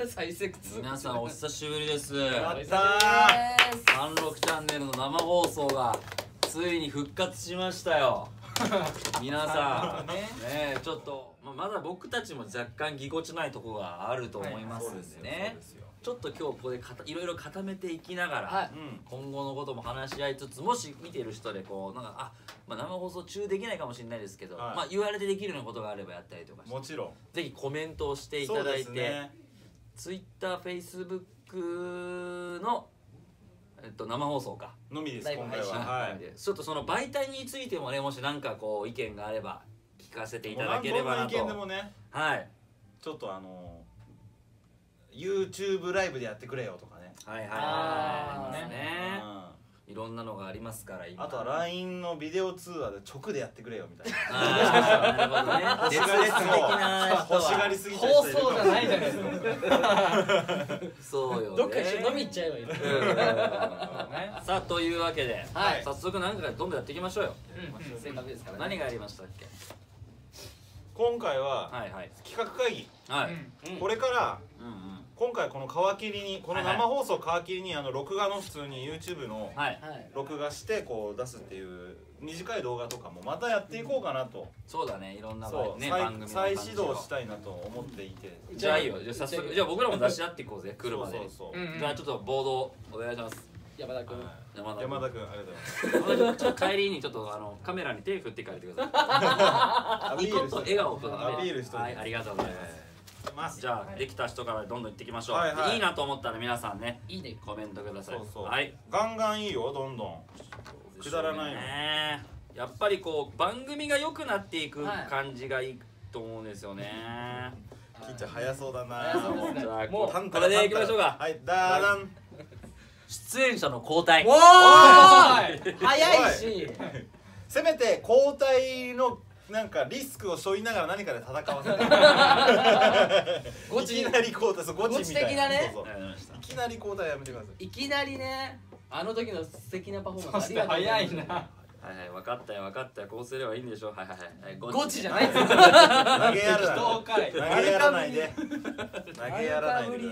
再生通皆さんお久しぶりです。 やった三六チャンネルの生放送がついに復活しましたよ。皆さんねちょっとまだ僕たちも若干ぎこちないところがあると思いますんでね。ちょっと今日ここでいろいろ固めていきながら、今後のことも話し合いつつ、もし見ている人でこうなんか生放送中できないかもしれないですけど、言われてできるようなことがあればやったりとかして、 もちろんぜひコメントをしていただいて、Twitter、Facebook の生放送かのみです。今回はちょっとその媒体についてもね、もし何かこう意見があれば聞かせていただければなと。 意見でもね、はいちょっとYouTube ライブでやってくれよとかね。 はいはいね。いろんなのがありますから今。 あとは LINE のビデオ通話で直でやってくれよみたいな。 なるほどね。 欲しがりすぎちゃう。 放送じゃないじゃないですか。 そうよね。 どっか一緒に飲み行っちゃえばいい。 さあというわけで、早速何かどんどんやっていきましょうよ。 せっかくですから。 何がありましたっけ？ 今回は企画会議。これから今回この皮切りにこの生放送を皮切りに録画の普通に YouTube の録画してこう出すっていう短い動画とかもまたやっていこうかなと。 そうだね、いろんな番組再始動したいなと思っていて。 じゃあいいよ、じゃあ早速じゃあ僕らも出し合っていこうぜ、来るまでに。じゃあちょっとボードお願いします。 山田君ありがとうございます。帰りにちょっとカメラに手振って帰ってください。ニコッと笑顔とアピールして。 はい、ありがとうございます。じゃあできた人からどんどんいっていきましょう。いいなと思ったら皆さんね、いいねコメントください。はい、 ガンガンいいよ、どんどんくだらないの。 やっぱりこう番組が良くなっていく感じがいいと思うんですよね。 キッちゃん早そうだな。 じゃあもうこれでいきましょうか。 はい、ダーダン。 出演者の交代。 おーい、早いし、 せめて交代のなんかリスクを背負いながら何かで戦わせて。いきなり交代、ゴチ的なね。いきなり交代やめてください。 いきなりね、あの時の素敵なパフォーマンス。 早いな。はいはい、分かったよ分かったよ、こうすればいいんでしょ。はいはいはい、 ゴチじゃないです。 投げやらないで。投げやらないで。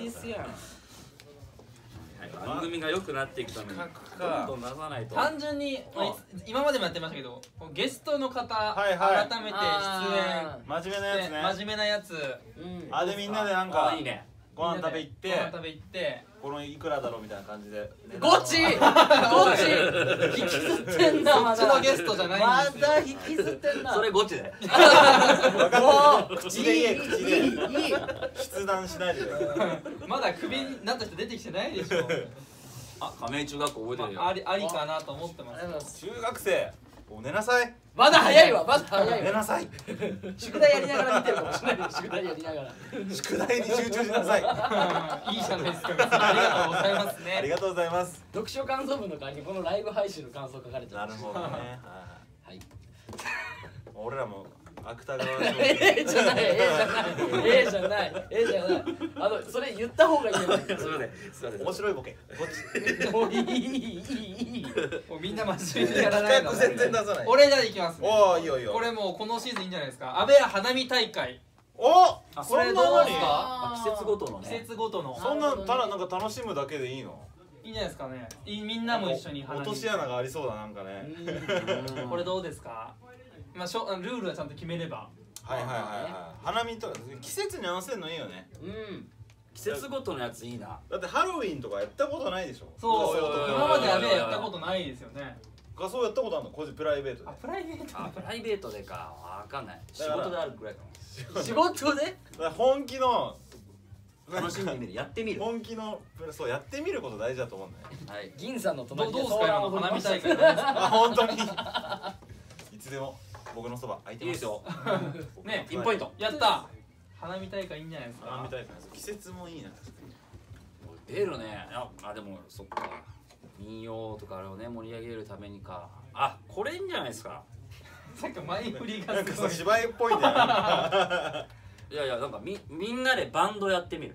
番組が良くなっていくためにどんどん出さないと。 単純に今までもやってましたけど、ゲストの方改めて出演、 真面目なやつね。 真面目なやつでみんなでなんかいいね、 ご飯食べ行ってこのいくらだろうみたいな感じで。 ゴチゴチ引きずってんな。 そっちのゲストじゃないんですよ。 まだ引きずってんな。 それゴチで口で言え、口で筆談しないで。 まだクビになった人出てきてないでしょ。 亀井中学校覚えてるよ。 ありかなと思ってます。 中学生寝なさい。 まだ早いわ、まだ早いわ。 寝なさい。 宿題やりながら見てるかもしれない。宿題やりながら。 宿題に集中しなさい。 いいじゃないですか。ありがとうございますね。 ありがとうございます。 読書感想文の代わりにこのライブ配信の感想書かれちゃう。 なるほどね。 はい。 俺らも芥川賞。 じゃない、じゃない。それ言った方がいいよ。 すみません。 面白いボケ。 もういい。 もうみんな真面目にやらないの。 全然出さない。 俺じゃあいきますね。 おお、いいよいいよ。 これもうこのシーズンいいんじゃないですか。安倍ら花見大会。 お、 これどうですか。 季節ごとのね。 季節ごとの。 そんなただなんか楽しむだけでいいの？ いいんじゃないですかね。みんなも一緒に落とし穴がありそうだなんかね。 これどうですか。まあルールはちゃんと決めれば。 はいはいはいはい。花見と季節に合わせるのいいよね。 季節ごとのやついいな。 だってハロウィンとかやったことないでしょ。 そう、今まではねやったことないですよね。 仮装やったことあるの？個人プライベートで。 プライベート。 プライベートでか、わかんない。仕事であるくらいかも。仕事で？ 本気の楽しんでみる、やってみる。 本気のそうやってみること大事だと思うんだよ。 はい。銀さんの隣でどうですか今の花見大会。 本当に。いつでも僕のそば空いてます。 いいですよ。 ね、 ピンポイント。 やった。花見大会いいんじゃないですか。 花見大会。季節もいいな。 出るね。でもそっか。民謡とかあれをね盛り上げるためにか。これいいんじゃないですか。 さっき前振りがなんかさ芝居っぽいんだよ。 いやいやなんかみんなでバンドやってみる。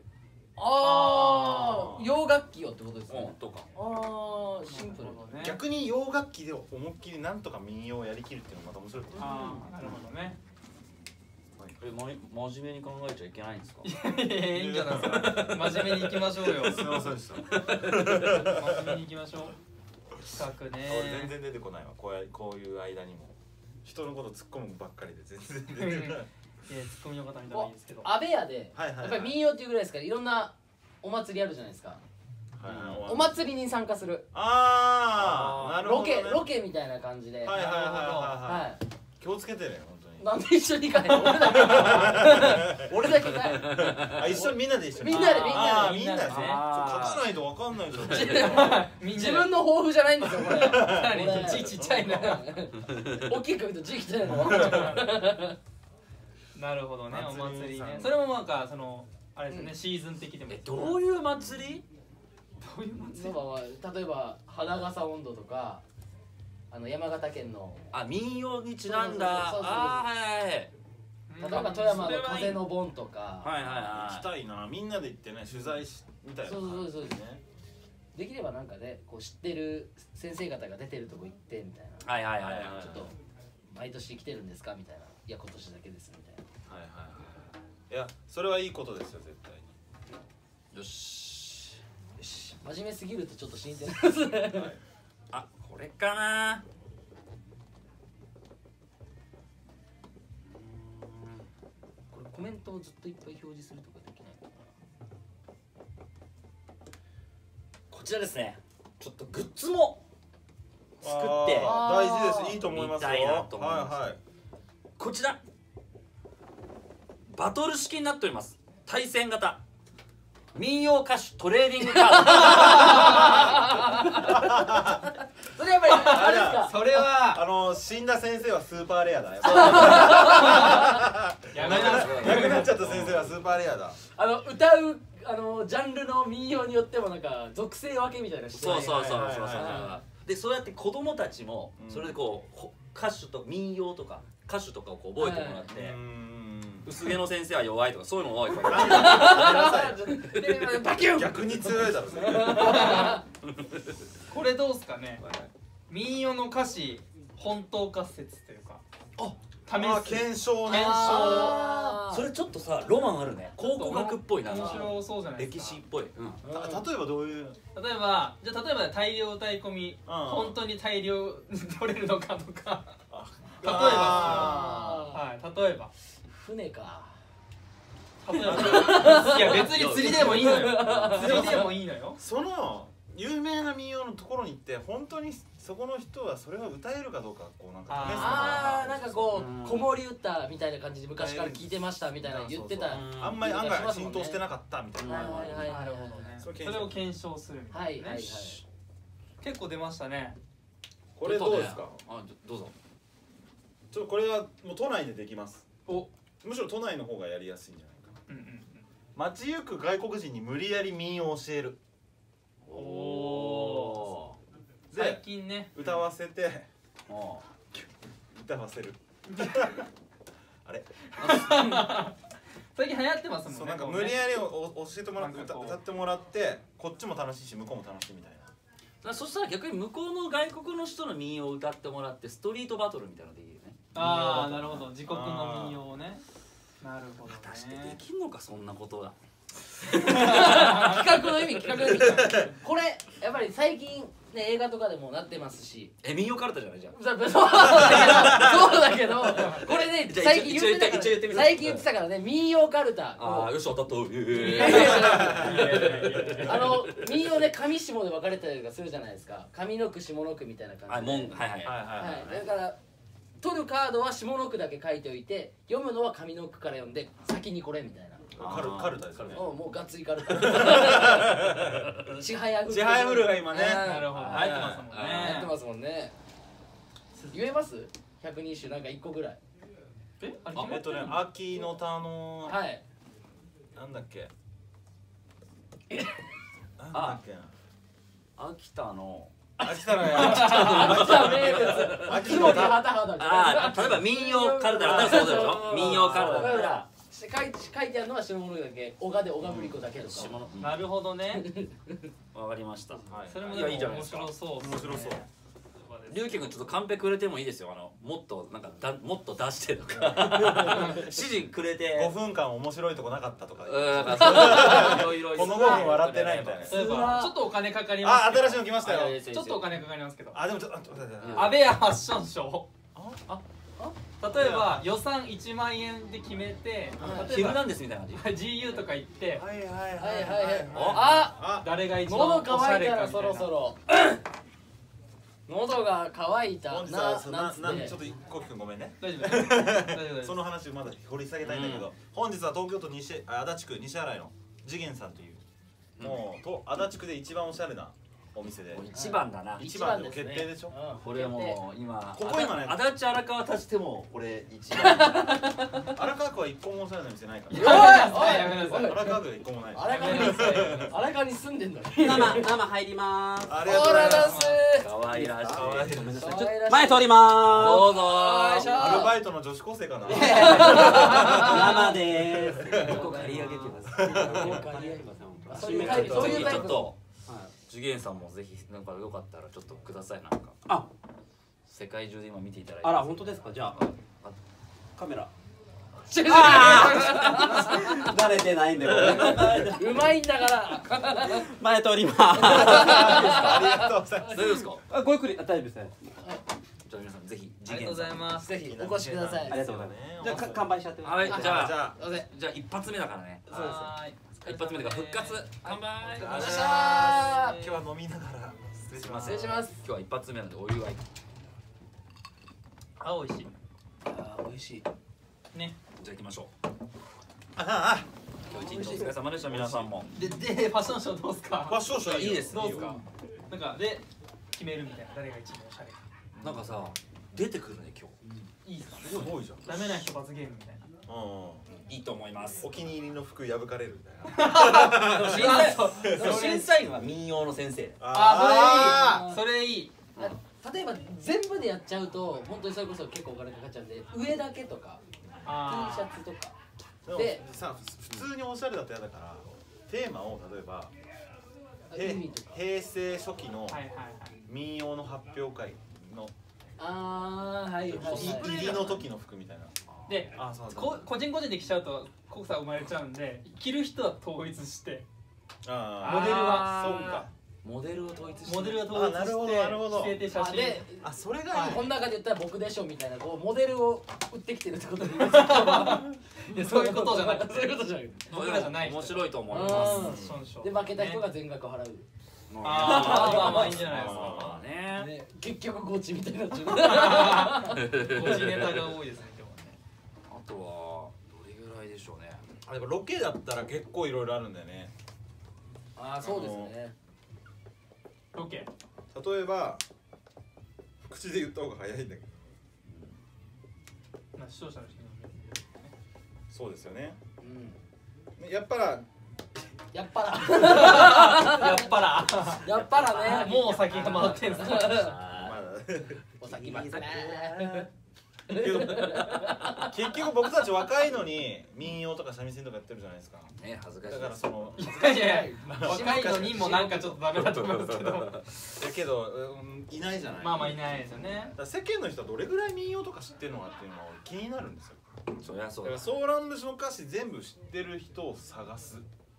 洋楽器よってことですね。 とか。 シンプルね。 逆に洋楽器で思いっきりなんとか民謡をやりきるっていうのもまた面白い。 なるほどね。 真面目に考えちゃいけないんですか？ いいんじゃないですか。真面目にいきましょうよ。 すみませんでした。 真面目にいきましょう。企画ね。 俺全然出てこないわ。こういう間にも人のこと突っ込むばっかりで全然出てこない。 ツッコミの方見たらいいですけど。 安倍屋でやっぱり民謡っていうぐらいですからいろんなお祭りあるじゃないですか。お祭りに参加する。 ああ、なるほどね。 ロケみたいな感じで。 はい。気をつけてね本当に。 なんで一緒に行かへんの？俺だけかい。 あ、一緒にみんなで一緒に。 みんなで。 みんなでね。書かないとわかんないじゃん。 自分の抱負じゃないんですよこれ。 字ちっちゃいな。 大きく見ると字ちっちゃいの。 なるほどね、お祭りね。それもなんかそのあれですね、シーズン的でも。 どういう祭り？ どういう祭り？例えば花笠音頭とか山形県の民謡にちなんだ。はいはい。 例えば富山の風の盆とか。 行きたいな。みんなで行ってね取材みたいな。 そうですね。できればなんかねこう知ってる先生方が出てるとこ行ってみたいな。 はい。 ちょっと毎年来てるんですかみたいな。いや今年だけですみたいな。 いやそれはいいことですよ絶対に。 よし。 真面目すぎるとちょっと死んでますね。 あ、これかな。 これコメントをずっといっぱい表示するとかできないのかな。 こちらですね。ちょっとグッズも作って大事です。いいと思いますよ。 はい。こちらバトル式になっております。対戦型民謡歌手トレーディングカード。 それやっぱりあれですか。 それは死んだ先生はスーパーレアだよ。 やめなさい。 亡くなっちゃった先生はスーパーレアだ。 歌うジャンルの民謡によってもなんか属性分けみたいなして。 そう。でそうやって子供たちもそれでこう歌手と民謡とか歌手とかをこう覚えてもらって。薄毛の先生は弱いとかそういうの多いから。 バキュン。 逆に強いだろ。 これどうすかね。民謡の歌詞本当か説というか。 検証ね。 それちょっとさロマンあるね。考古学っぽいな。 面白そうじゃないですか。 歴史っぽい。 例えばどういう？ 例えば大量歌い込み本当に大量取れるのかとか。例えば。 船か。 いや別に釣りでもいいのよ。釣りでもいいのよ。 その有名な民謡のところに行って本当にそこの人はそれを歌えるかどうかこうなんか試すのか。 なんかこう子守歌みたいな感じで昔から聞いてましたみたいな言ってた。 あんまり案外浸透してなかったみたいな。 なるほどね。それを検証するみたいなね。結構出ましたね。 これどうですか？ どうぞ。 これはもう都内でできます。 むしろ都内の方がやりやすいんじゃないかな。街行く外国人に無理やり民謡を教える。 最近ね歌わせて歌わせる。あれ最近流行ってますもんね。 そうなんか無理やり教えてもらって歌ってもらってこっちも楽しいし向こうも楽しいみたいな。 そしたら逆に向こうの外国の人の民謡を歌ってもらってストリートバトルみたいなのでいいよね。 なるほど。自国の民謡をね。なるほどね。 果たしてできんのかそんなことが。 企画の意味これやっぱり最近ね映画とかでもなってますし。 民謡カルタじゃないじゃん。 そうだけどこれね最近言ってたからね民謡カルタ。 よし当たった。 民謡で上下で分かれたりとかするじゃないですか。上の句下の句みたいな感じで。だから取るカードは下の句だけ書いておいて読むのは上の句から読んで先にこれみたいな。 カルタですね。 もうがっつりカルタ。ちはやふるが今ね。 なるほど。入ってますもんね。 入ってますもんね。言えます？百人一首なんか1個ぐらい。 秋の田のなんだっけ。 秋田の秋の田例えば民謡カルタだったらそうでしょ。民謡カルタだったら書いてあるのは下のだけ、小賀で小賀ぶり子だけとか。 なるほどね。 わかりました。 それも面白そう。 面白そう。 りゅうきくんちょっとカンペくれてもいいですよ。もっとなんかもっと出してとか指示くれて。 5分間面白いとこなかったとか。この 5分笑ってないみたいな。 ちょっとお金かかります。 あ、新しいの来ましたよ。 ちょっとお金かかりますけど。 あ、でもちょっと安倍屋ファッションショー。例えば予算1万円で決めて、 ヒルナンデスみたいな感じ。GU とか行って、 はいはいはいはい。 あ、 誰が一番喉おしゃれかみたいな。 乾いたらそろそろ。喉が乾いたな、なんつって。 ちょっとコキ君ごめんね。 大丈夫です。 その話まだ掘り下げたいんだけど、本日は東京都足立区西新井の次元さんという、もう足立区で一番おしゃれなお店で一番だな。 一番で決定でしょ。 これもう今ここ今ね、 足立荒川足してもこれ一番。 荒川区は一個もおしゃれな店ないから。 やめなさい。 荒川区は一個もない。 荒川に住んでんのに。 生入ります。 ありがとうございます。 可愛らしい。 ごめんなさい。前通りまどうぞ。 アルバイトの女子高生かな。 生です。ここ借り上げてます。 そういうタイプ。 ちょっと次元さんもぜひなんかよかったらちょっとください。なんか世界中で今見ていただいて。 あら本当ですか。じゃあカメラ慣れてないんでうまいんだから前通ります。 ありがとうございます。 大丈夫ですか。 ごゆっくり。大丈夫ですね。 じゃあ皆さんぜひありがとうございます。 ぜひお越しください。 ありがとうございます。じゃあ乾杯しちゃって。 はい、じゃあじゃあ一発目だからね。 そうです。 一発目だから復活。乾杯。 今日は飲みながら失礼します。 失礼します。 今日は一発目なんでお祝い。 あ、美味しい。 美味しい。 ね。 じゃあ行きましょう。今日一日お疲れ様でした皆さんも。 でファッションショーどうすか。 ファッションショーいいです。 どうすか。なんかで決めるみたいな、誰が一番おしゃれか。 なんかさ出てくるね今日。いいですか。 すごいじゃん。 ダメな人罰ゲームみたいな。 いいと思います。 お気に入りの服破かれるみたいな。 審査員は民謡の先生。 それいい。 例えば全部でやっちゃうと本当にそれこそ結構お金かかっちゃうんで、上だけとか T シャツとかでさ、普通におしゃれだと嫌だからテーマを例えば平成初期の民謡の発表会の入りの時の服みたいな。 で個人個人で着ちゃうと濃さ生まれちゃうんで、着る人は統一して、モデルはそうか、 モデルを統一して、 なるほど着せて写真で、 それがいい。 この中で言ったら僕でしょみたいなこうモデルを売ってきてるってことでいいですか。そういうことじゃなくて、 そういうことじゃなくて僕らじゃない。 面白いと思います。 で負けた人が全額払う。 まあいいんじゃないですかね。結局ゴチみたいになっちゃう。 ゴチネタが多いですね今日はね。 あとはどれぐらいでしょうね。 でもロケだったら結構いろいろあるんだよね。 そうですね。 ロケ。 例えば口で言った方が早いんだけど。 視聴者の人に。 そうですよね。やっぱらやっぱらね。もうお酒が回ってんすか。まだお酒回ってね。 結局僕たち若いのに民謡とか三味線とかやってるじゃないですか。 ね、恥ずかしい。 だからその若いのにもなんかちょっとダメだと思うんですけど。だけどいないじゃない。 まあいないですよね。 世間の人はどれぐらい民謡とか知ってるのかっていうのが気になるんですよ。 そりゃそうだ。 ソーラン節の歌詞全部知ってる人を探す。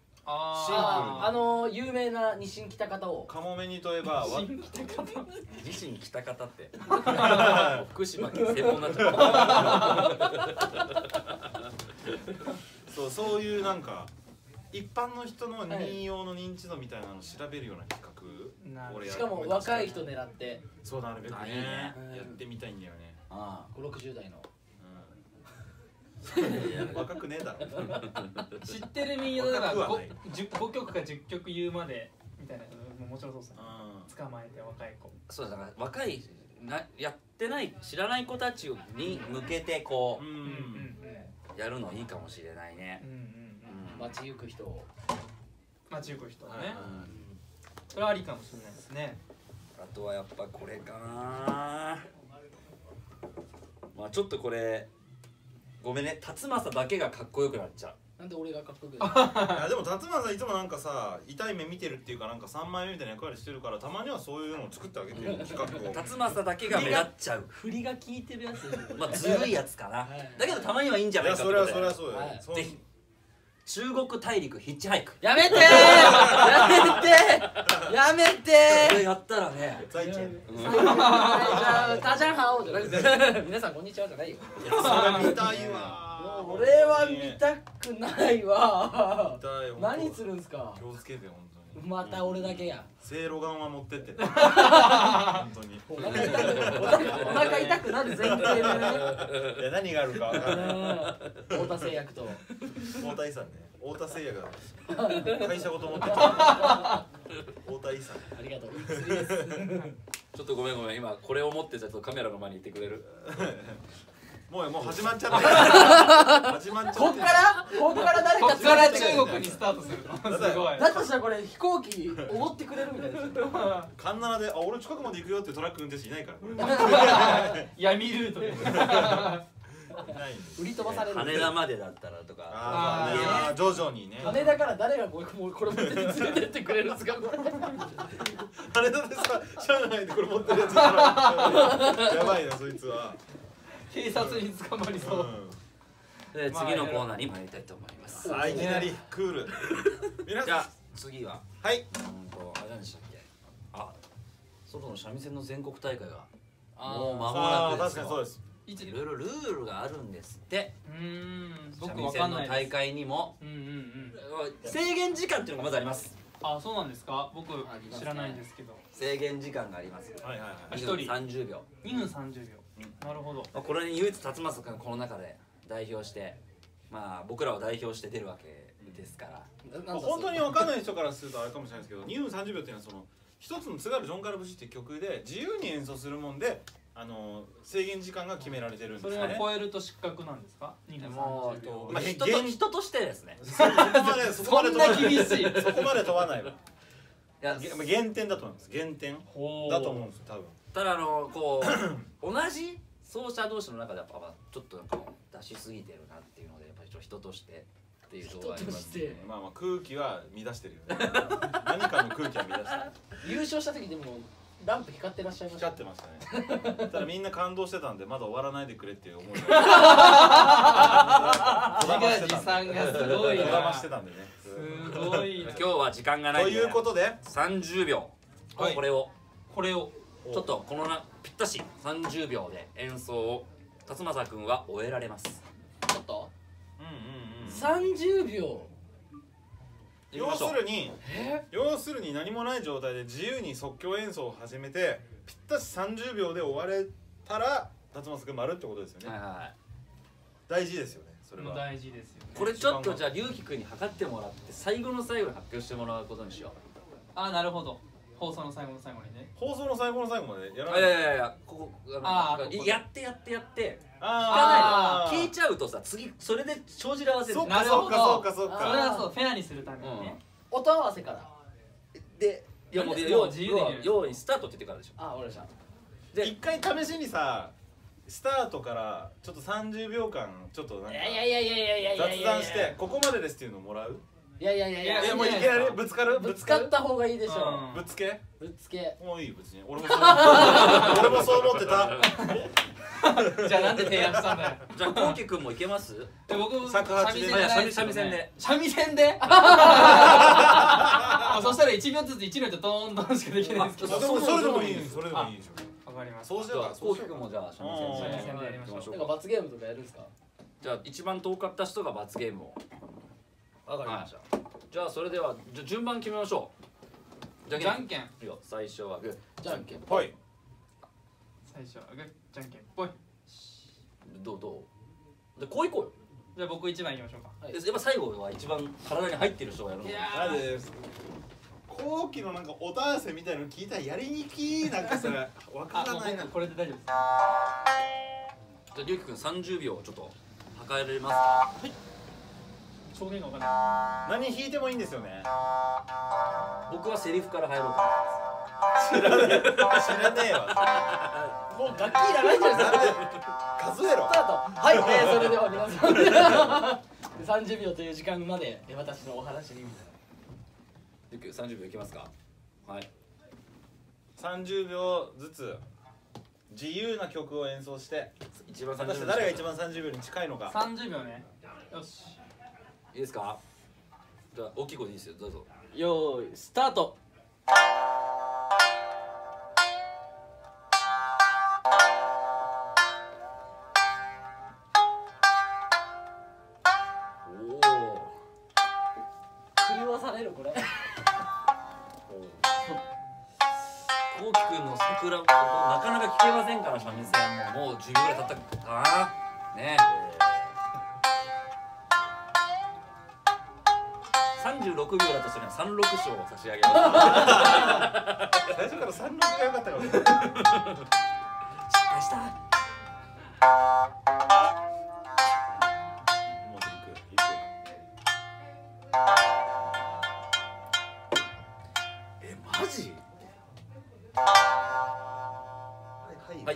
有名な日清北方をカモメにとえば日清北方って福島県専門になっちゃう。そういうなんか一般の人の民謡の認知度みたいなのを調べるような企画。 しかも若い人狙って。 そうなるべくねやってみたいんだよね。 50、60代の。 若くねえだろ。知ってる民謡だから5曲か10曲言うまでみたいなのもちろんそうですね。捕まえて若い子。 そうだから若いやってない知らない子たちに向けてこうやるのいいかもしれないね。 街行く人を。 街行く人ね。それはありかもしれないですね。 あとはやっぱこれかな。まあちょっとこれ。ごめんね、辰政だけがかっこよくなっちゃう。 なんで俺がかっこよくいやでも辰馬さんいつもなんかさ痛い目見てるっていうかなんか3枚目みたいな役割してるからたまにはそういうのを作ってあげてよ企画を辰馬だけが目立っちゃう振りが効いてるやつまあずるいやつかなだけどたまにはいいんじゃないかってことでそれはそうよぜひ中国大陸ヒッチハイクやめてーやめてこれやったらね在地大家好じゃなくて皆さんこんにちはじゃないよそれ見たいわ俺は見たくないわ何するんすか気をつけて本当にまた俺だけやせいろがんは持ってって本当にお腹痛くなる前提でねいや何があるか分からない太田製薬と太田遺産ね太田製薬だ会社ごと持ってた太田遺産ありがとう釣りですちょっとごめん今これを持ってちょっとカメラの前に行ってくれるもう始まっちゃった始まっちゃったこっから誰かこっから中国にスタートするのすごいだとしたらこれ飛行機おごってくれるみたいなカンナナで「あ俺近くまで行くよ」ってトラック運転手いないから闇ルートで売り飛ばされる羽田までだったらとか徐々にね羽田から誰がこれ持ってて連れてってくれるんですかこれ羽田でさ車内でこれ持ってるやついたらやばいなそいつは警察に捕まりそうで次のコーナーに参りたいと思いますいきなりクールじゃあ次ははいあれ何でしたっけ外の三味線の全国大会がもう間もなくですよ確かにそうですいろいろルールがあるんですって僕三味わかんない線の大会にも制限時間っていうのがまずありますあ、そうなんですか僕知らないんですけど制限時間があります 1人 30秒 2分30秒なるほどこれに唯一辰正君この中で代表してまあ僕らを代表して出るわけですから本当に分かんない人からするとあれかもしれないですけど2分30秒っていうのはその一つの津軽ジョンカル節っていう曲で自由に演奏するもんで制限時間が決められてるんですよね。 それを超えると失格なんですか？2分30秒。 まあ人としてですね。 そんな厳しい。 そこまで問わないわ。いや減点だと思います。減点だと思うんです多分。 ただこう同じ奏者同士の中でやっぱちょっとなんか出しすぎてるなっていうのでやっぱり人としてっていうところがありますね。 まあ空気は乱してるよね。何かの空気は乱してる。 優勝した時でもランプ光ってらっしゃいました。 光ってましたね。ただみんな感動してたんでまだ終わらないでくれっていう思いが。 自画自賛がすごいな。 してたんでね。 すごい。 今日は時間がないんで。 ということで 30秒。これをちょっとこのぴったし30秒で演奏を辰正君は終えられます。 ちょっと。30秒。 要するに何もない状態で自由に即興演奏を始めてぴったし30秒で終われたら辰正君丸ってことですよね。大事ですよね。それは大事ですよね。 これちょっとじゃあ龍樹君に測ってもらって最後の最後に発表してもらうことにしよう。 あ、なるほど。放送の最後の最後にね。 放送の最後の最後までやらない。 いやここやって聞かない聞いちゃうとさ次それで帳尻合わせる。 なるほど。そうか。 それはそうフェアにするためにね。 音合わせからでいやもう用意スタートって言ってからでしょ。 あ、わかりました。 で一回試しにさスタートからちょっと30秒間ちょっとなんか雑談してここまでですっていうのをもらう。 いやもういきなりぶつかった方がいいでしょう。ぶつけもういい別に俺もそう思ってた。 じゃあなんで提案したんだよ。 じゃあこうきくんもいけます？ 僕三味線で三味線でそしたら1秒ずつ1秒とドーンドーンしかできないんですけど。 それでもいいでしょ。わかります。 そうしようか。 こうきくんもじゃあ三味線でやりましょう。 なんか罰ゲームとかやるんですか？ じゃあ一番遠かった人が罰ゲームを。 わかりました。 じゃあそれでは順番決めましょう。 じゃんけん。 最初はグー。 じゃんけんぽい。 最初はグー。じゃんけんぽい。 どうでこういこうよ。 じゃあ僕1番いきましょうか。 やっぱ最後は一番体に入ってる人がやるの。 なんで後期のなんか音合わせみたいの聞いたらやりにきなんかそれわからないな。 これで大丈夫です。 じゃあ龍樹くん30秒ちょっと測られますか？はい。 証言が分かんない。 何弾いてもいいんですよね。 僕はセリフから入ろうと思います。知らねえわ。 もう楽器いらないじゃないですか。 数えろ。 スタート。はい、それでは皆さん 30秒という時間まで私のお話にみたいな。30秒いきますか。はい。 30秒ずつ自由な曲を演奏して一番誰が一番30秒に近いのか。 30秒ね。よし、 いいですか。じゃあ大きい声でいいですよ、どうぞ。 よーいスタート。 おお、 狂わされるこれ。 こうきくんの桜なかなか聞けませんから三味線もう10秒ぐらい経ったかなね。36秒だとするには36賞を差し上げます。 最初から36が良かったかもしれない。 失敗した。 もういく。 マジ？ はい。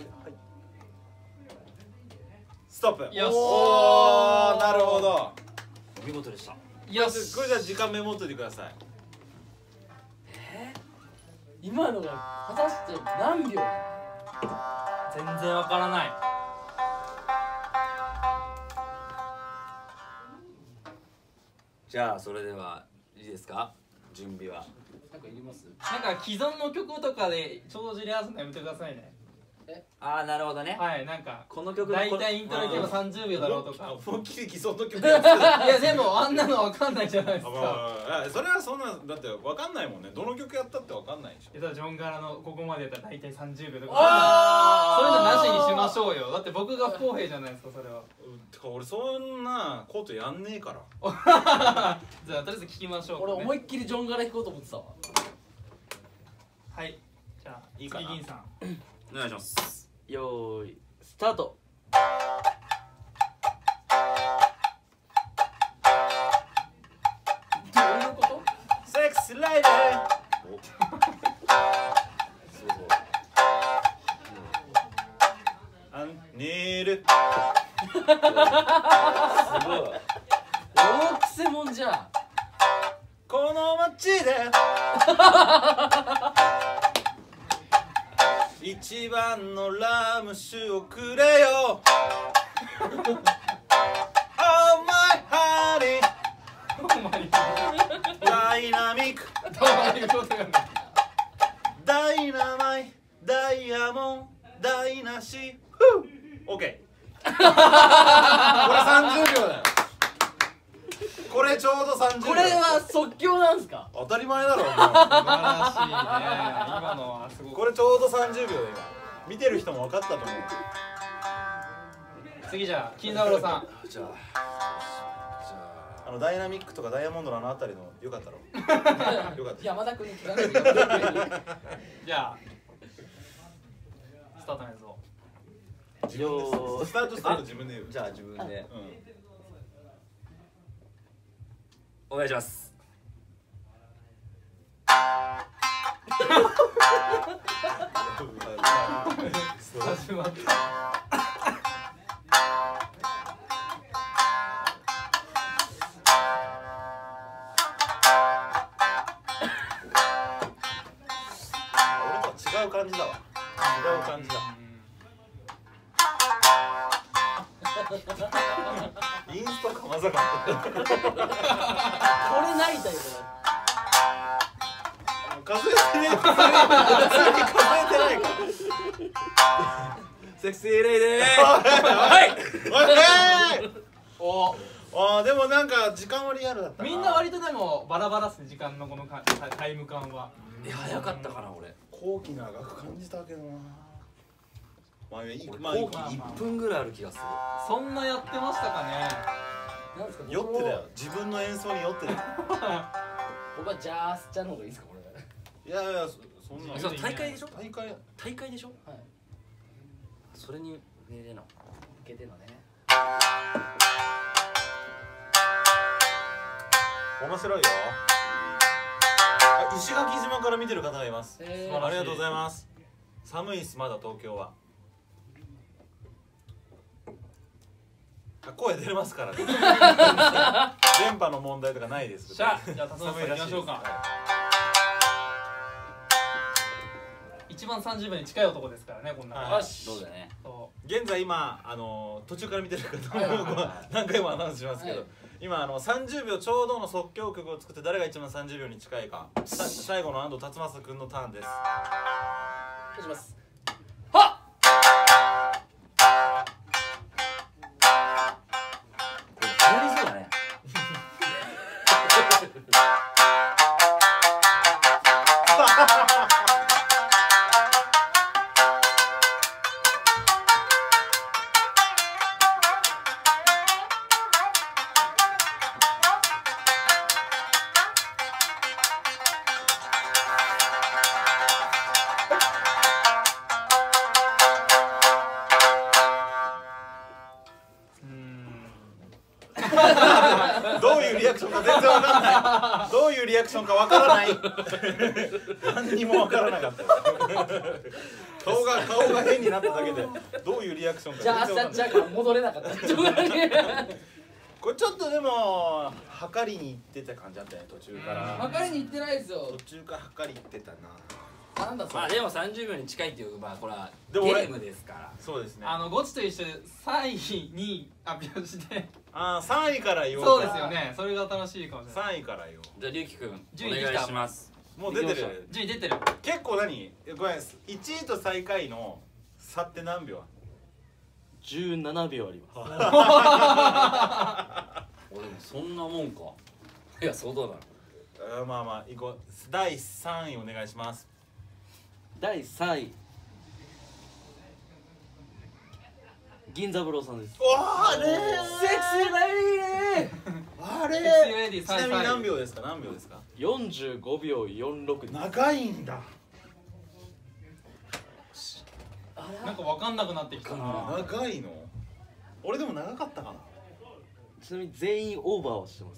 ストップ。 よし。 おー、なるほど。 お見事でした。 よし。 これじゃあ時間メモっといてください。 今のが果たして何秒？ 全然わからない。 じゃあそれではいいですか、準備は。 なんかいります？ なんか既存の曲とかで帳尻合わせるのやめてくださいね。 ああ、なるほどね。 はい、なんかこの曲大体イントロいけば30秒だろうとか。 思いっきり既存の曲やってた。 いやでもあんなのわかんないじゃないですか。 それはそんなだって分かんないもんね。どの曲やったって分かんないでしょ。 ジョンガラのここまでやったら大体30秒とか。 あそういうのなしにしましょうよ。だって僕が不公平じゃないですか、それは。 てか俺そんなことやんねえから。 じゃあとりあえず聞きましょう、 俺思いっきりジョンガラ弾こうと思ってたわ。 はい、じゃあいいかな。 次銀さんお願いします。 よーいスタート。どういうこと？ セクシーライデー。ニール。 すごい。大くせもんじゃ。 この街で一番のラム酒をくれよ。Oh my honey。ダイナミック。 どういうことやねん。 ダイナマイ、ダイヤモン、ダイナシー。オッケー。これ30秒だよ。これちょうど30秒。 これは即興なんすか？ 当たり前だろ。 素晴らしいね。今のはすごく。 これちょうど30秒で今見てる人も分かったと思う。 次じゃあ金三郎さん。 じゃあダイナミックとかダイヤモンドのあのあたりのよかったろ。よかった。 山田君に聞かないで。 じゃあスタートのやつを。 自分でスタート自分で言う。 じゃあ自分でうん。 お願いします。 始まった。 俺とは違う感じだわ。違う感じだ。インストかまさか。 これないタイプだ。 数えてねえ。数えてないか。 セクシーレイデー。はい。 おあ、でもなんか時間はリアルだったな。 みんな割とでもバラバラっすね、時間のこのタイム感は。 早かったかな俺。 後期長く感じたけどな。まあいい。 後期1分ぐらいある気がする。 そんなやってましたかね。 なんですか？ 酔ってたよ。自分の演奏に酔ってたよ。 僕はジャースちゃんの方がいいですかこれ？ いやいや、そんな。 そう大会でしょ？ 大会でしょ？ はい。 それに寝れな。 受けてのね。 面白いよ。石垣島から見てる方がいます。ありがとうございます。寒いっすまだ東京は。 声出ますからね。電波の問題とかないです。 じゃあ辰馬さん行きましょうか。一番30秒に近い男ですからね、こんな。 よし、そうだね。 現在今途中から見てる方も何回もアナウンスしますけど、今30秒ちょうどの即興曲を作って誰が一番30秒に近いか、最後の安藤辰正君のターンです。 お願いします。 はっ。これ変わりそうだね。 どういうリアクションか全然わかんない。どういうリアクションかわからない。何にもわからなかった。顔が変になっただけでどういうリアクションかじゃあ戻れなかった。 これちょっとでも測りに行ってた感じだったね、途中から。 測りに行ってないですよ。 途中から測り行ってたな。 なんだそれ。 まあでも30秒に近いっていうまあこれはゲームですから。 そうですね。 ゴチと一緒で3位に発表して。 3位から言おうか。 そうですよね。それが楽しいかもしれない。 3位から言おう。 じゃあ龍樹くんお願いします。 もう出てる。 順位出てる。 結構何？ごめん、1位と最下位の差って何秒 ？17秒あります。 俺もそんなもんか。いや相当だな。 まあまあ行こう。第3位お願いします。 第3位銀座ブローさんです。 あれセクシーライディあれちなみに何秒ですか ？45秒46。 長いんだ。 なんか分かんなくなってきたな。 長いの？俺でも長かったかな。 ちなみに全員オーバーはしてます。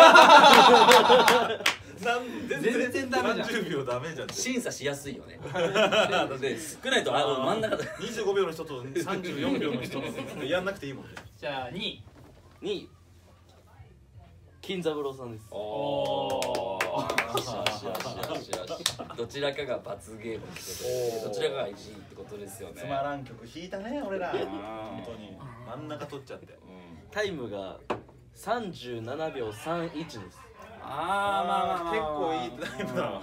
全然ダメじゃん。30秒ダメじゃん。 審査しやすいよね。だって少ないと真ん中で 25秒の人と34秒の人のやんなくていいもんね。 じゃあ2位金三郎さんです。 おお。どちらかが罰ゲームってことで、どちらかが1位ってことですよね。 つまらん曲弾いたね俺ら。本当に真ん中取っちゃって。 タイムが37秒31です。 まあ結構いいタイムだわ。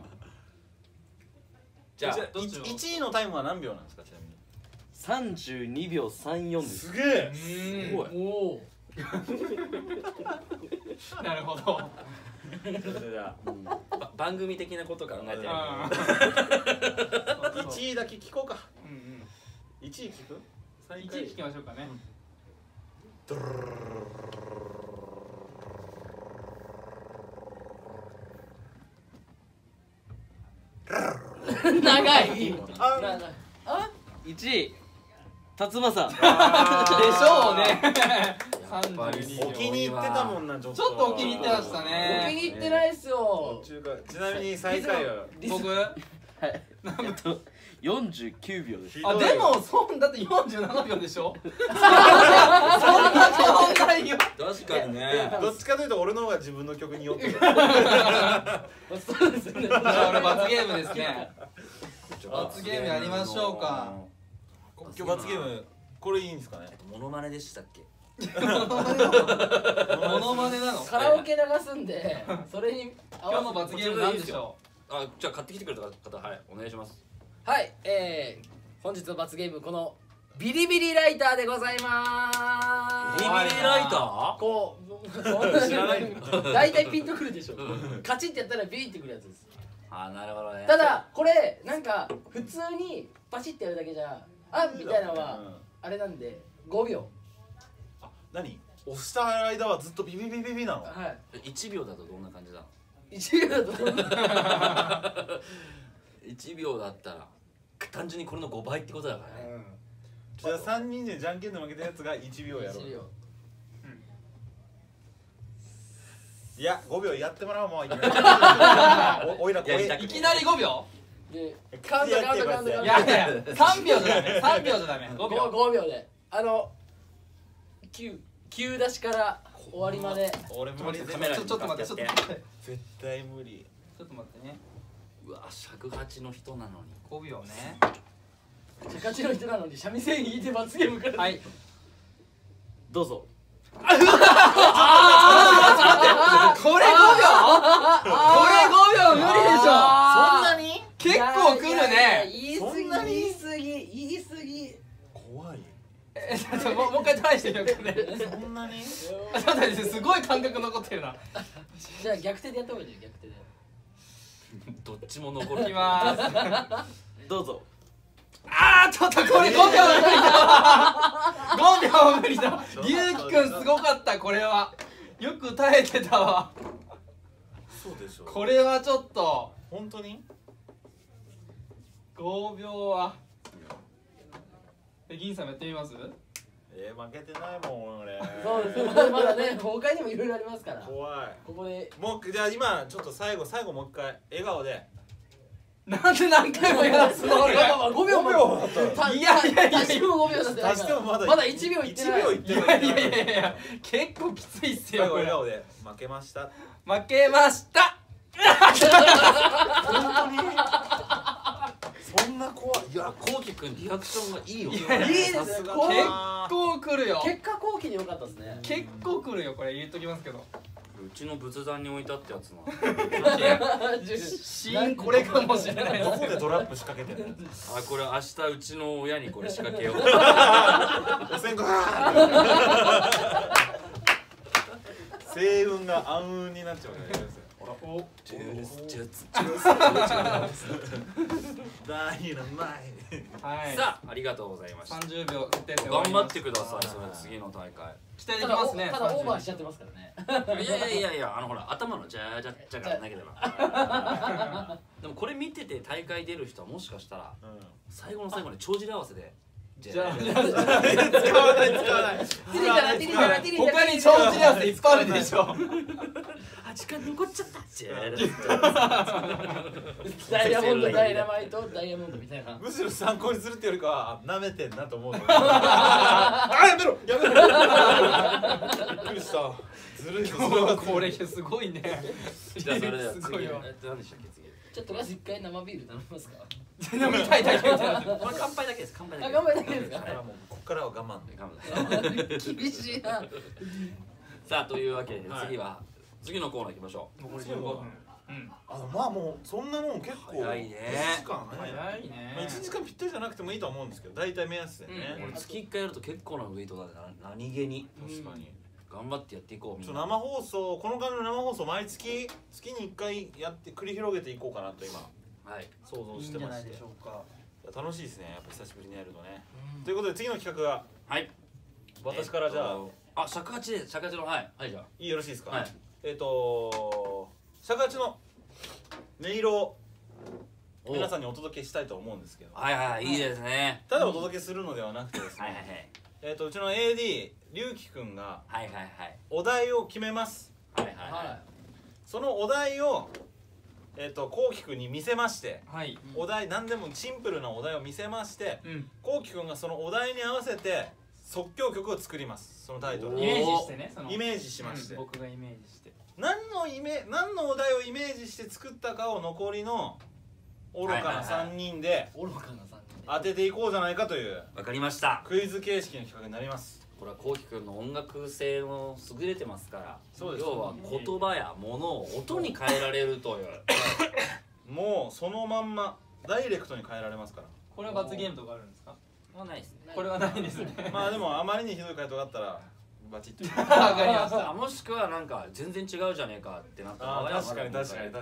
じゃあ1位のタイムは何秒なんですか、ちなみに。 32秒34です。 すげえ。 すごい。 おお。 なるほど。 番組的なこと考えてる。 1位だけ聞こうか。1位聞く ？1位聞きましょうかね。 長い。 あ？1位辰馬さん。 でしょうね。 お気に入ってたもんな。ちょっとお気に入ってましたね。 お気に入ってないっすよ。 ちなみに最下位は僕 49秒です。 でもだって47秒でしょ。そんな変わんないよ。 確かにね。 どっちかというと俺の方が自分の曲に寄ってる。 そうですね。 じゃあ俺罰ゲームですね。罰ゲームやりましょうか。 今日罰ゲームこれいいんですかね。 モノマネでしたっけ？ モノマネなの？ カラオケ流すんで、それに今日の罰ゲームなんでしょう？じゃあ買ってきてくれた方、はい、お願いします。 はい、本日の罰ゲームこのビリビリライターでございます。 ビリビリライター？ こう知らない。大体ピンとくるでしょ。カチッてやったらビリってくるやつです。 なるほどね。 ただこれなんか普通にパチッてやるだけじゃみたいなのはあれなんで5秒。 何？押した間はずっとビビビビビなの？ はい。 1秒だとどんな感じだ ？1秒だとどんな ？1秒だったら単純にこれの5倍ってことだからね。 じゃあ3人でじゃんけんで負けたやつが1秒やろう。いや5秒やってもらおう。もういきなりおいらいきなり5秒？ でカウント。 いや3秒じゃダメ。3秒じゃダメ。5秒で急出しから終わりまで。 俺無理。 カメラちょっと待って。 絶対無理。 ちょっと待ってね。 うわ、尺八の人なのに 5秒ね。 尺八の人なのに三味線弾いて罰ゲームから。 はい、 どうぞ。 これ5秒？これ5秒無理でしょ。 そんなに？ 結構来るね。 言い過ぎ。 怖い。 もう一回トライしてみようかね。 そんなに？ ちょっと待って、すごい感覚残ってるな。 じゃあ逆手でやった方がいいよ、逆手で。 どっちも残る。 いきます。 どうぞ。 ちょっとこれ5秒無理だ。5秒無理だ。りゅうきくんすごかった。これはよく耐えてたわ。 そうでしょ。 これはちょっと本当に 5秒は。銀さんもやってみます？ 負けてないもん俺。 そうです。まだね、他にもいろいろありますから。 怖い。 ここでもうじゃあ今ちょっと最後もう一回笑顔で。 なんで何回もやらすの俺。 5秒だったら。 いや足しても5秒だって。 足してもまだ 1秒いってない。 1秒いってない。 いや結構きついっすよ。 最後笑顔で負けました。 負けました。 本当に？そんな怖い。いや、 こうきくんリアクションがいいよ。 いいですね。 結構来るよ。 結果後期でよかったですね。 結構来るよ、これ言っときますけど。 うちの仏壇に置いてあったやつな。 シーンこれかもしれない。 どこでトラップ仕掛けてるの？ これ明日うちの親にこれ仕掛けよう。 お線香。星雲が暗雲になっちゃうね。 さあ、ありがとうございました。 30秒頑張ってください。それ次の大会期待できますね。 ただオーバーしちゃってますからね。 いやほら頭のジャージャッジャがなければ。でもこれ見てて大会出る人はもしかしたら最後の最後に帳尻合わせでじゃあ使わない。 他に帳尻合わせいっぱいあるでしょ。 時間残っちゃった。 ダイヤモンド、ダイナマイト、ダイヤモンドみたいな。 むしろ参考にするってよりかは舐めてんなと思う。やめろ。びっくりした。ずるいぞ。 これすごいね。 じゃあそれではすごいよ。 何でしたっけ次。 ちょっとまず一回生ビール頼みますか。 飲みたいだけみたいな。 これ乾杯だけです。乾杯だけ。 乾杯だけですか。 ここからは我慢。 厳しいな。 さあというわけで次は次のコーナー行きましょう。 残り15分。 まあもうそんなもん結構早いね。 1時間早いね。 1時間ぴったりじゃなくてもいいと思うんですけど、大体目安でね。 俺月1回やると結構なウェイトだね。何気に。 確かに。 頑張ってやっていこう。みんな。 生放送、この感じの生放送毎月に1回やって繰り広げていこうかなと今想像してまして。楽しいですね。やっぱ久しぶりにやるとね。ということで次の企画が私からじゃあ尺八で尺八のはいじゃあいいよろしいですか。 はい。 尺八の音色を皆さんにお届けしたいと思うんですけど、 いいですね。 ただお届けするのではなくてですね、うちの AD りゅうきくんがお題を決めます。そのお題をこうきくんに見せまして、お題何でもシンプルなお題を見せまして、こうきくんがそのお題に合わせて即興曲を作ります。そのタイトルイメージしてね。 イメージしまして、 僕がイメージして何のお題をイメージして作ったかを残りの愚かな3人で当てていこうじゃないかというわかりましたクイズ形式の企画になります。 これはこうきくんの音楽性も優れてますから、 そうです。 要は言葉や物を音に変えられるというもうそのまんまダイレクトに変えられますから。 これは罰ゲームとかあるんですか？ ないですね。 これはないですね。 まあでもあまりにひどい回答があったらバチッとわかりました。 もしくはなんか全然違うじゃねえかってなったら確かになるほど。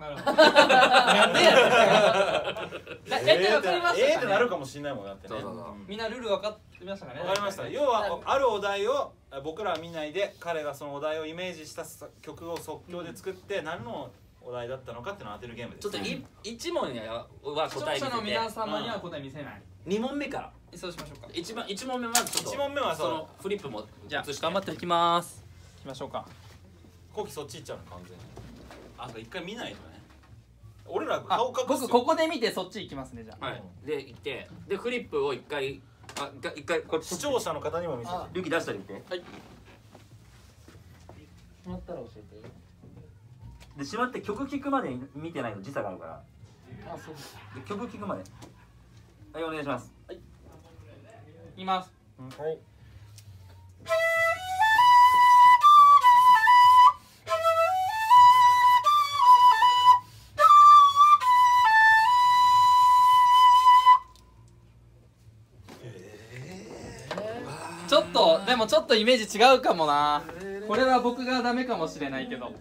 ってなるかもしれないもんだってね。 みんなルール分かってましたかね。 分かりました。要はあるお題を僕らは見ないで、彼がそのお題をイメージした曲を即興で作って何のお題だったのかっていうのを当てるゲームです。 ちょっと1問は答え見せて、 視聴者の皆様には答え見せない。 2問目からそうしましょうか。 1問目まずちょっと 1問目はそのフリップもじゃあ頑張っていきます。いきましょうか。 コキそっち行っちゃうの完全に。一回見ないとね。俺ら顔隠す。 僕ここで見てそっち行きますね。じゃあ。 で行って、でフリップを1回あ、一回これ視聴者の方にも見せて。 ユキ出したり見て。 はい。 もらったら教えて。 で、しまって曲聴くまで見てないと時差があるから。 あ、そうです。 で曲聴くまで。はい、お願いします。 いきます。 はい。 ちょっとでもちょっとイメージ違うかもな。これは僕がダメかもしれないけど。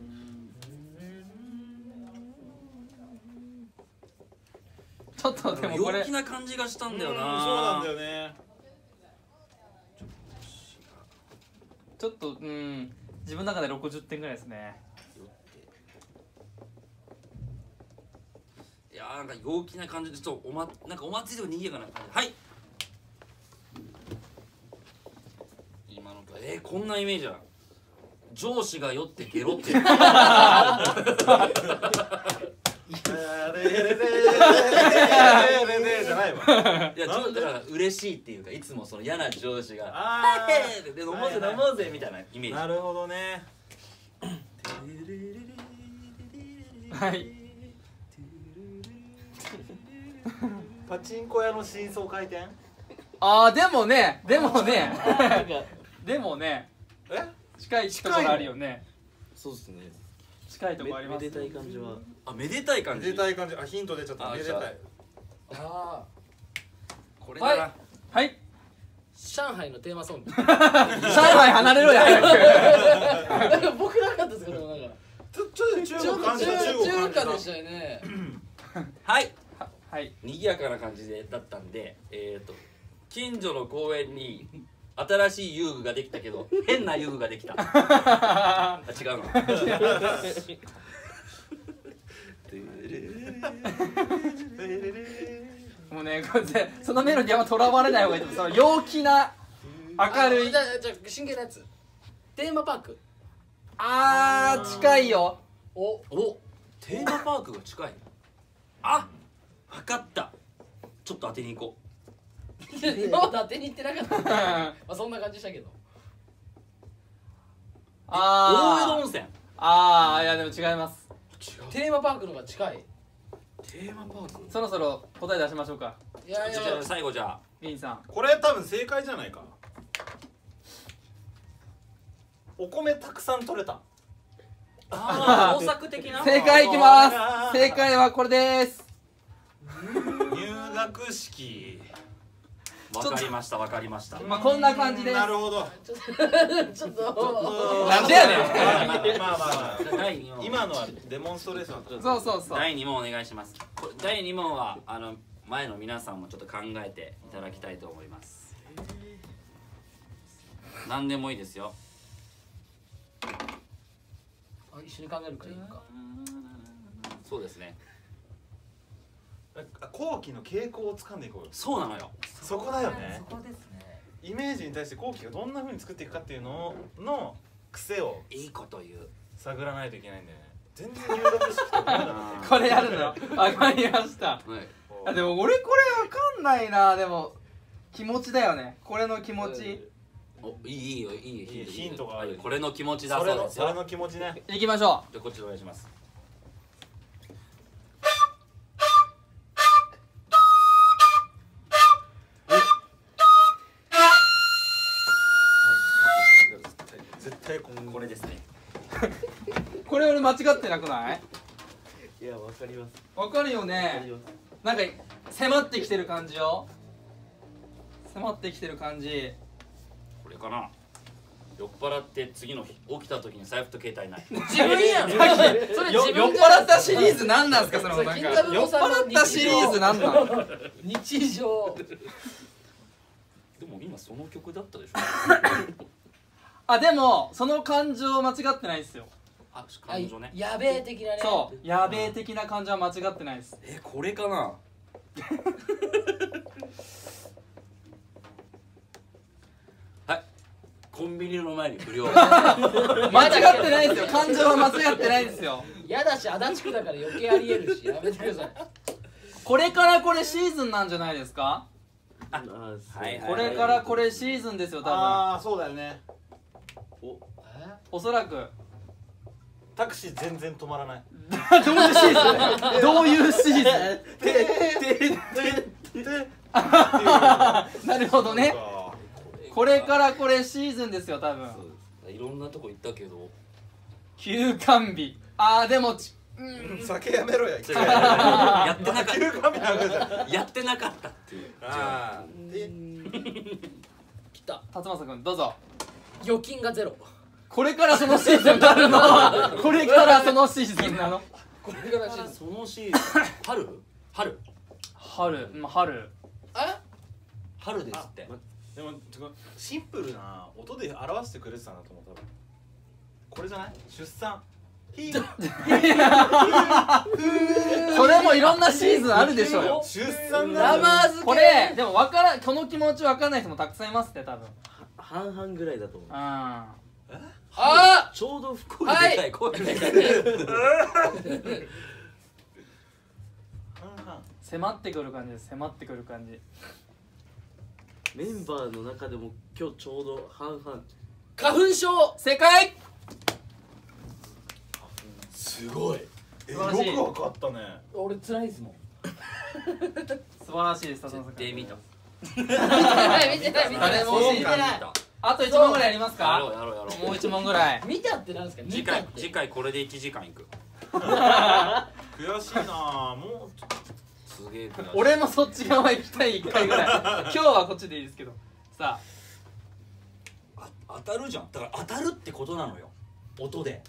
ちょっとでもこれ陽気な感じがしたんだよな。 そうなんだよね。 ちょっと自分の中で60点ぐらいですね。 いやー、なんか陽気な感じでちょっとなんかお祭りとか賑やかな感じ。はい。今のこんなイメージだ。上司が酔ってゲロってる。 じゃないわ。 いや、だから嬉しいっていうか、いつもその嫌な上司が「 あで飲もうぜ飲もうぜ」みたいなイメージ。 なるほどね。 はい。 パチンコ屋の真相回転。 でもねでもねえ？ 近いところあるよね。 そうですね。 近いところあります。 めでたい感じは。 あ、めでたい感じ。 めでたい感じ。あ、ヒント出ちゃった。めでたい。 ああ、 これだな。 はい。 上海のテーマソング。 上海離れろや早く。 僕なかったですけど、なんか。 ちょっと中国感じた。 中華でしたよね。 はい。 はい。 賑やかな感じだったんで、近所の公園に新しい遊具ができたけど変な遊具ができた。あ、違うの。 もうね、これそのメロディーあんまとらわれない方がいいと思う。その陽気な明るい。 じゃあ真剣なやつ。テーマパーク。 近いよ。 お、テーマパークが近い。あ、分かった。ちょっと当てに行こう。 今まで当てに行ってなかった。まあそんな感じしたけど。 大江戸温泉。 いやでも違います。 テーマパークの方が近い。 テーマパーク。 そろそろ答え出しましょうか。 いやいや、 最後じゃあリンさん。 これ多分正解じゃないか。お米たくさん取れた。 大作的な。 正解いきます。正解はこれです。 入学式。 わかりました、わかりました。 まあこんな感じです。 なるほど。 ちょっとなんでやねん。 まあ第2問。 今のはデモンストレーション。 そう。 第2問お願いします。第2問は前の皆さんもちょっと考えていただきたいと思います。何でもいいですよ。 一緒に考えるからいいのか。 そうですね。 後期の傾向を掴んでいこうよ。 そうなのよ。 そこだよね。 そこですね。 イメージに対して後期がどんな風に作っていくかっていうのの癖をいいこと言う。 探らないといけないんだよね。全然入学式とかこれやるのよ。わかりました。 はい。 でも俺これわかんないな。でも気持ちだよね。これの気持ち。 お、いいよ、いいヒントがある。 これの気持ちだそうですよ。 それの気持ちね。 行きましょじゃあこっちお願いします。 絶対これですね。 う。これ俺間違ってなくない？ いや、わかります。 わかるよね。なんか迫ってきてる感じよ。迫ってきてる感じ。 これかな。酔っ払って次の日起きた時に財布と携帯ない。 自分やん。それ酔っ払ったシリーズなんなんすかそのなんか。酔っ払ったシリーズなんなん？ 日常。 でも今その曲だったでしょ。 でもその感情間違ってないですよ。 感情ね。 やべえ的なね。 そうやべえ的な感情は間違ってないです。 これかな。はい。コンビニの前に不良。 間違ってないですよ。感情は間違ってないですよ。 やだし足立区だから余計ありえるし、やめてください。 これからこれシーズンなんじゃないですか？ これからこれシーズンですよ多分。 ああそうだよね。 おそらくタクシー全然止まらない。 どういうシーズン？どういうシーズン？なるほどね。これからこれシーズンですよ多分。 いろんなとこ行ったけど休館日。あーでも酒やめろや。 やってなかった。 休館日なんかじゃん。 やってなかったっていう。 ああ。 来た。 辰正君どうぞ。 預金がゼロ。 これからそのシーズンなるの？これからそのシーズンなの？ これからシーズン。 そのシーズン春春ですって。 でもシンプルな音で表してくれてたなと思った。これじゃない？出産。 それもいろんなシーズンあるでしょうよ。 出産ラマーズこれでもこの気持ち分からない人もたくさんいますって多分。 半々ぐらいだと思う。 あちょうど不幸でかい声でかい。 迫ってくる感じです。迫ってくる感じ。 メンバーの中でも今日ちょうど半々。 花粉症。 正解。 すごい。よくわかったね。 俺辛いですもん。 素晴らしいです。辰正君。 見た。 見てない見てない。 誰も見てない。 あと1問ぐらいやりますか？ やろうもう1問ぐらい。 見たってなんですか？ 次回これで1時間いく。 悔しいな。もうすげえ悔しい。 俺もそっち側行きたい1回ぐらい。今日はこっちでいいですけど。さあ当たるじゃん。だから当たるってことなのよ。音で。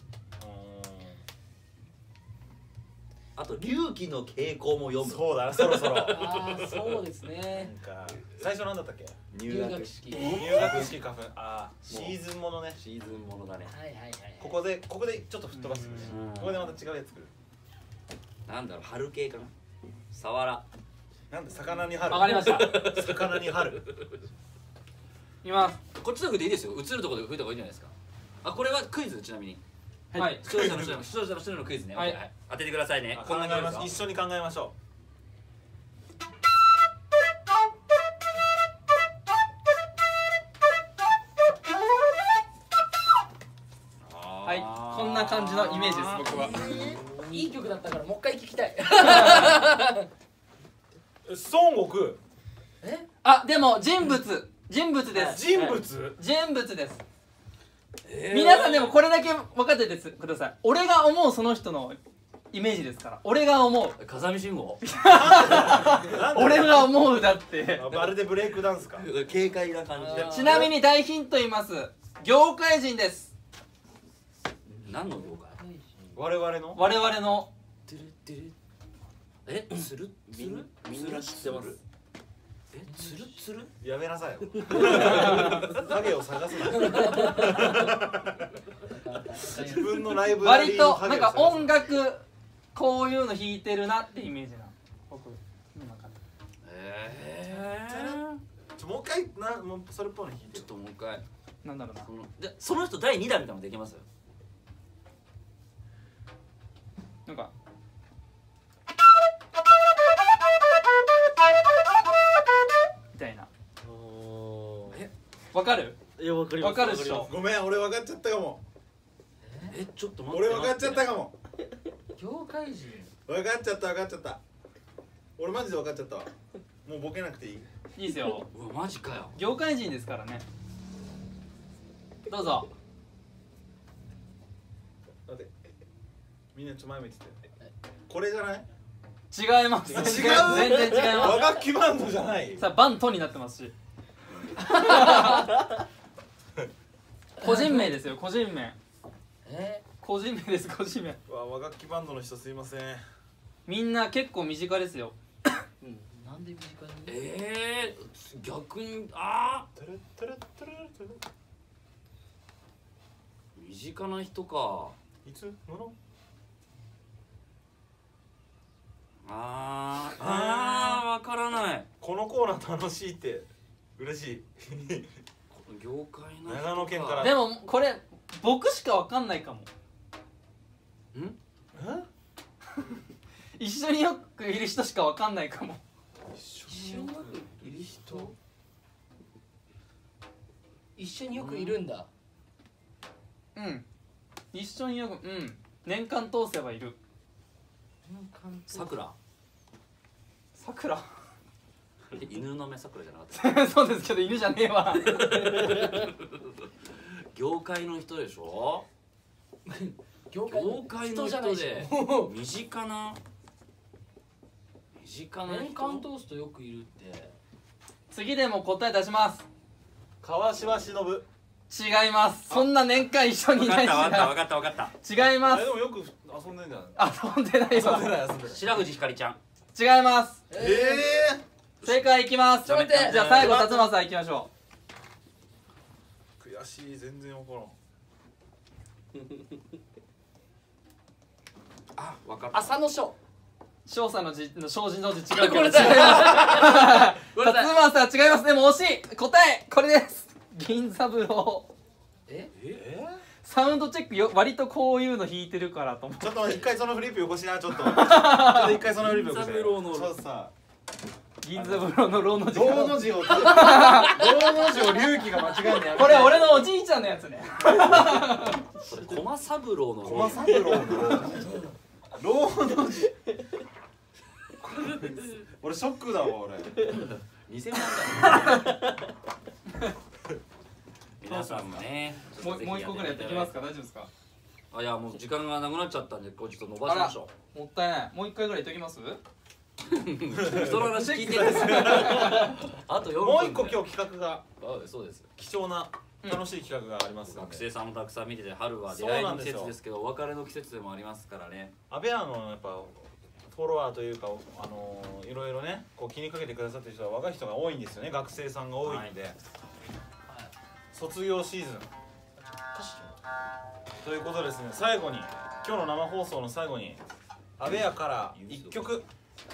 あと隆起の傾向も読む。 そうだな、そろそろ。 ああそうですね。 最初なんだったっけ？ 入学式。 入学式花粉。ああシーズンものね。 シーズンものだね。 はいはいはい。 ここでちょっと吹っ飛ばす。ここでまた違うやつ作る。 なんだろう、春系かな。サワラ。 なんで魚に春。 わかりました。 魚に春。 います。 こっちの吹いていいですよ。映るところで吹いた方がいいんじゃないですか。あ、これはクイズちなみに。 はい。 視聴者の人のクイズね。はい。当ててくださいね。 こんな感じ。一緒に考えましょう。はい。こんな感じのイメージです。僕は。 いい曲だったからもう一回聞きたい。 孫悟空。 あ、でも人物です。 人物です。皆さんでもこれだけ分かっててください。俺が思うその人のイメージですから。俺が思う。 風見信号。 俺が思うだって。 まるでブレイクダンスか。 軽快な感じで。 ちなみに大ヒント言います。業界人です。 何の業界？ 我々の。 え、つるみんな知ってます。 つるやめなさいよ。影を探すな。自分のライブラリ割とーの影を探すな。 なんか音楽こういうの弾いてるなってイメージな僕の中で。 もう一回もうそれっぽいの弾いて。 ちょっともう一回。 なんだろうな。 でその人第2弾みたいなのできます？ なんかみたいな。わかる？ いや、わかります。 わかるっしょ。 ごめん、俺分かっちゃったかも。 ちょっと待って。 俺分かっちゃったかも。 業界人。 分かっちゃった。俺マジで分かっちゃったわ。もうボケなくていい？ いいですよ。 うわマジかよ。 業界人ですからね。どうぞ。 待って、みんな前見てて。これじゃない？ 違います。 違う？ 全然違います。 和楽器バンドじゃない。 さあバントになってますし。個人名ですよ。個人名。個人名です。個人名。 和楽器バンドの人すいません。 みんな結構身近ですよ。 なんで身近に？ 逆に身近な人か。 いつのの？ わからない。 このコーナー楽しいって嬉しい。 業界の長野県から。 でもこれ僕しかわかんないかも。一緒によくいる人しかわかんないかも。 一緒によくいる人、一緒によくいるんだ。 うん、一緒によく、うん、年間通せばいる。 さくら。 さくら犬の目さくらじゃなかったそうですけど犬じゃねえわ業界の人でしょ。業界の人で身近な人。 年間通すとよくいるって。 次でも答え出します。 川島忍。 違います。そんな年間一緒にいないしな。 分かった違います。 でもよく遊んでんじゃない。遊んでないわ。 白藤ひかりちゃん。 違います。正解いきます。じゃあ最後辰馬さんいきましょう。悔しい、全然分からん。 あ、分かった。 浅野翔。 翔さんの字の精進の字違うけど。 これだよ。 辰馬さん違います。でも惜しい。答えこれです。銀三郎。サウンドチェックよ、割とこういうの弾いてるからと思って。 ちょっと一回そのフリップよこしな、ちょっと一回そのフリップよこしな。ちょっとさ、 銀三郎のローの字、 ローの字を隆起が間違えんね。 これ俺のおじいちゃんのやつね。 駒三郎の駒三郎のローの字。俺ショックだわ、俺 2000万だ。皆さんもね、 もう一個ぐらいやっていきますか。大丈夫ですか。 あ、いやもう時間がなくなっちゃったんで、これちょっと伸ばしましょう。もったいない。もう一回ぐらいやっておきます。 人の話聞いてるんです。あと4分。 もう一個今日企画が、 そうです。 貴重な楽しい企画があります。 学生さんもたくさん見てて、春は出会いの季節ですけど、お別れの季節でもありますからね。 アベアのやっぱフォロワーというか、いろいろね、こう気にかけてくださってる人は若い人が多いんですよね。学生さんが多いんで。卒業シーズンということですね。最後に今日の生放送の最後にアベアから1曲卒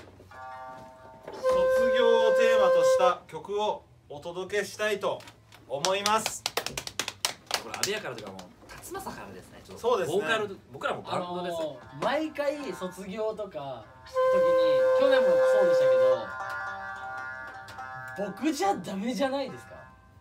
業をテーマとした曲をお届けしたいと思います。 これアベアからというかもう辰馬からですね。 そうですね。 ボーカル、僕らもバンドです。 毎回卒業とかした時に、去年もそうでしたけど、僕じゃダメじゃないですか。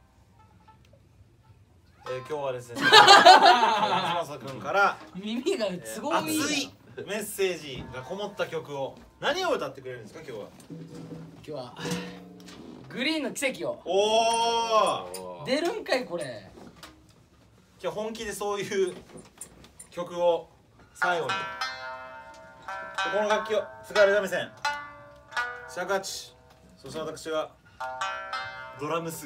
今日はですね、松正君から耳が都合いい熱いメッセージがこもった曲を、何を歌ってくれるんですか。今日はグリーンの奇跡を。 おお、 出るんかいこれ。 今日本気でそういう曲を最後に。この楽器を津軽三味線、尺八、そして私はドラムス、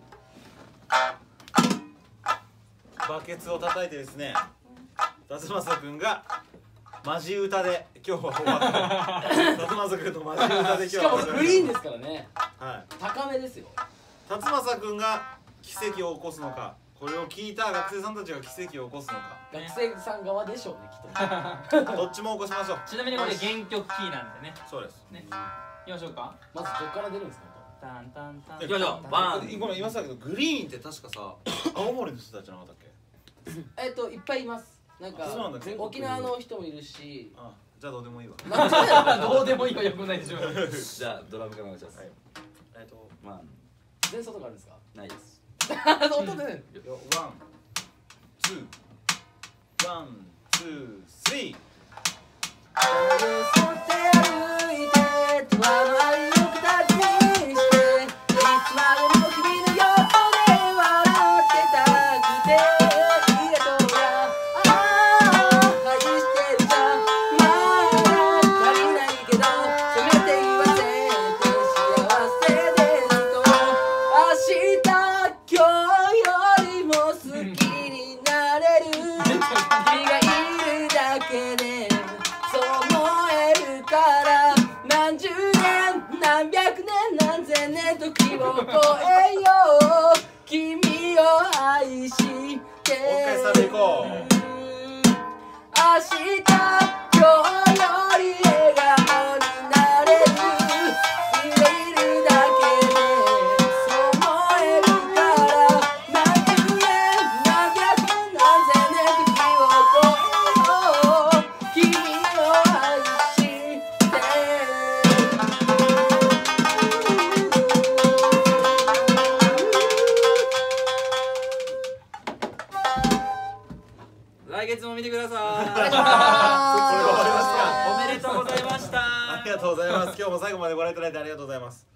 バケツを叩いてですね、辰正君がマジ歌で今日は終わった辰正君とマジ歌で今日は終わった。 しかもグリーンですからね。 はい、 高めですよ。 辰正君が奇跡を起こすのか、これを聞いた学生さんたちが奇跡を起こすのか。 学生さん側でしょうね、きっと。 どっちも起こしましょう。 ちなみにこれ原曲キーなんでね。 そうですね。いきましょうか。 まずどっから出るんですか。 タンタンタン。 いきましょう。バーン。 ごめん、言いましたけど、グリーンって確かさ、青森の人たちじゃなかったっけ。 いっぱいいます。なんか沖縄の人もいるし。 あ、じゃあどうでもいいわ。 どうでもいいわ、よくないでしょ。 じゃあドラムからお願いします。 まあ前奏とかあるんですか。 ないです。 音で。 ワン、ツー、ワン、ツー、スリー。 ありがとうございます。 来月も見てください。 おめでとうございました。 ありがとうございます。今日も最後までご覧いただいてありがとうございます。